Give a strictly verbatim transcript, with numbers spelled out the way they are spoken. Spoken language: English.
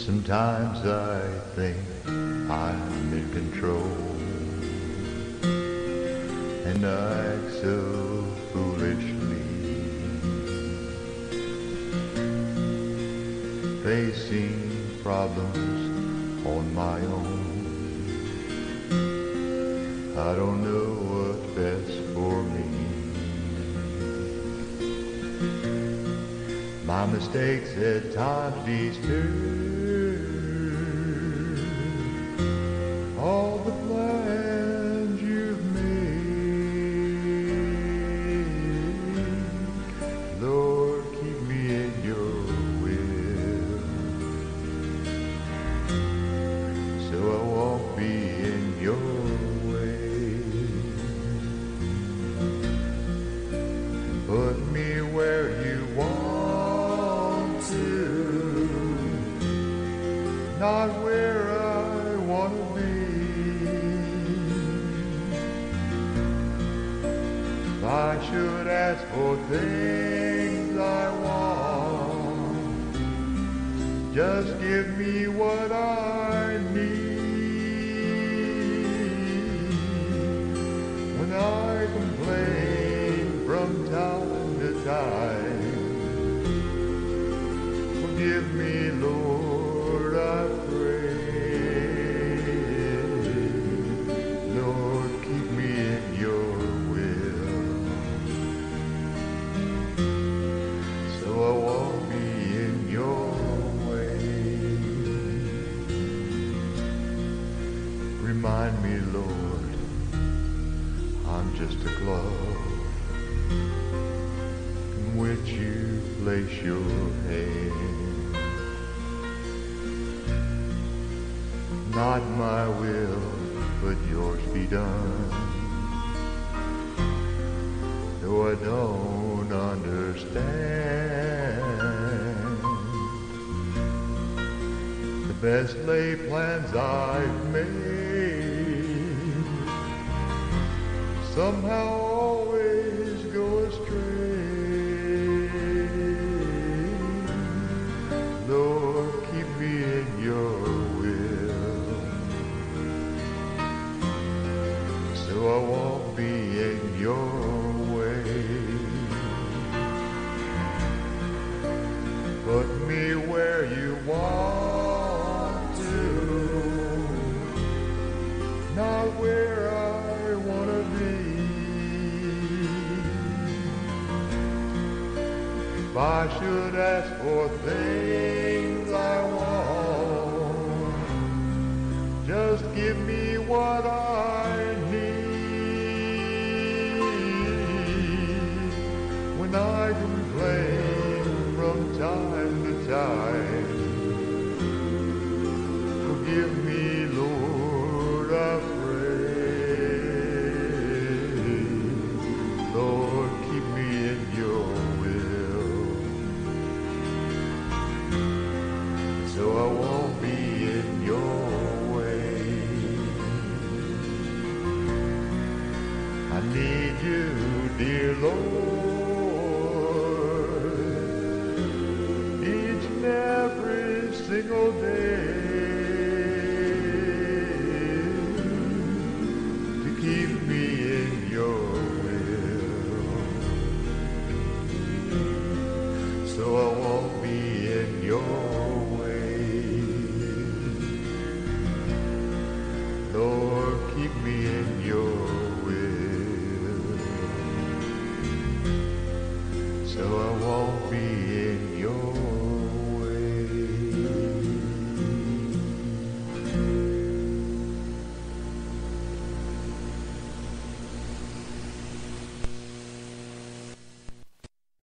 Sometimes I think I'm in control and act so foolishly, facing problems on my own. I don't know what's best for me. My mistakes at times disturb all the plans you've made. Lord, keep me in your will, so I won't be in your way. Put me where you want to, not where I want to be. If I should ask for things I want, just give me what I need. When I complain from time to time, forgive me, Lord, I pray. Lord, keep me in your will, so I won't be in your way. Remind me, Lord, I'm just a glove in which you place your hand. Not my will, but yours be done. Though I don't understand the best laid plans I've made, somehow always go astray. Lord, keep me in your will, so I won't be in your way. Put me where you want to, not where I want to be. If I should ask for things I want, just give me what I need. When I complain from time to time, forgive me, Lord, I pray. Lord, keep me in your will, so I won't be in your way. I need you, dear Lord, each and every single day, to keep me in your will, so I won't be in your way. Lord, keep me in your